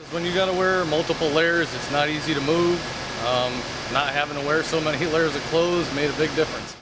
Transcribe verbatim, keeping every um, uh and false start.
When you gotta wear multiple layers, it's not easy to move. Um, not having to wear so many layers of clothes made a big difference.